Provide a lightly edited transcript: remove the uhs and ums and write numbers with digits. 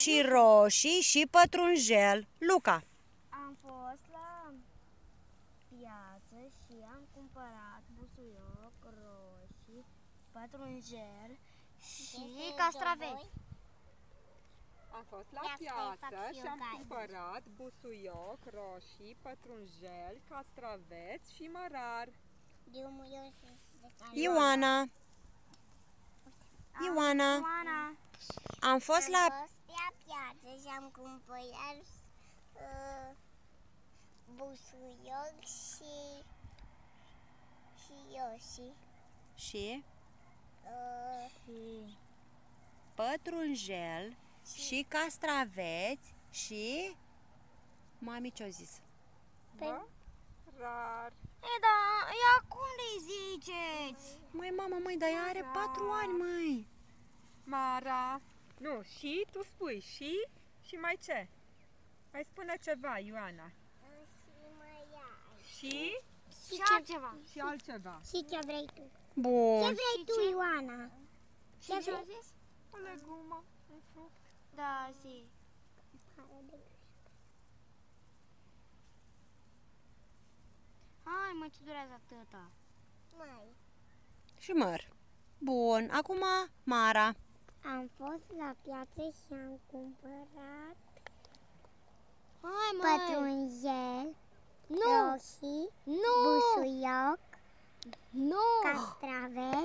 și roșii și pătrunjel. Luca. Am fost la piață și am cumpărat busuioc, roșii, pătrunjel și castraveți. Am fost la piață și am cumpărat busuioc, roșii, pătrunjel, castraveți și mărar. Ioana. Am fost la piață și am cumpărat busuioc și roșii. și pătrunjel și castraveți și... Mami ce-o zis? Mărar. Da, ia cum le ziceți? Măi, mamă, măi, dar ea are 4 ani, măi. Mara. Nu, și tu spui și mai ce? Mai spune ceva, Ioana. Și altceva. Și altceva. Și ce vrei tu? Bun. Ce vrei tu, Ioana? Ce a zis? O legumă, un fruct. Da, zi. Hai, mă, ce durează atâta? Și măr. Bun, acum Mara. Am fost la piață și am cumpărat pătrunjel, roșii, busuioc, castraveți